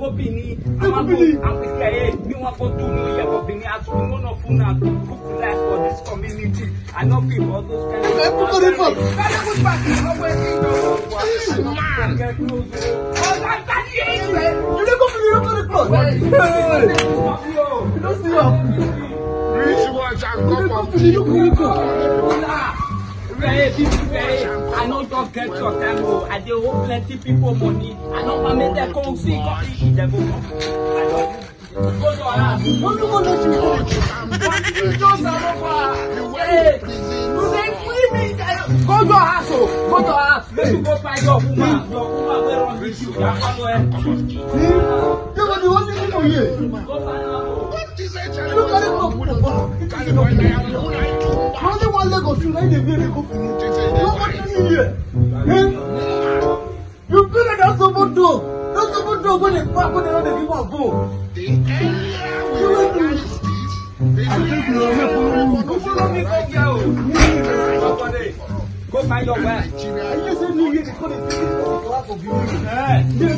Bobini, I'm going to do your Bobini as one of who life for this community. I know people those kind of I know don't get your time. I do owe plenty people money. I know I made that come see coffee. They go go to our house. Go to our house. Let's go find your woman. Your woman will run with you. Go find her. Look at it. Only one leg of you, like the very good. You feel like that's someone do. That's someone do when they pack when they don't give a go. Go find your way. I just said you get the code of you. I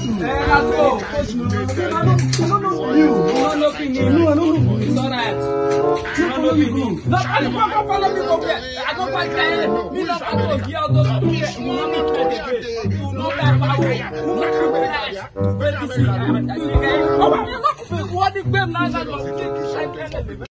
don't know you. I'm not looking you. No, I don't know. It's all right. I'm not looking you. No, I don't follow me over there. I don't like that. Me not follow you. I'll go to the you know me to the you know that power. What is it? What is it?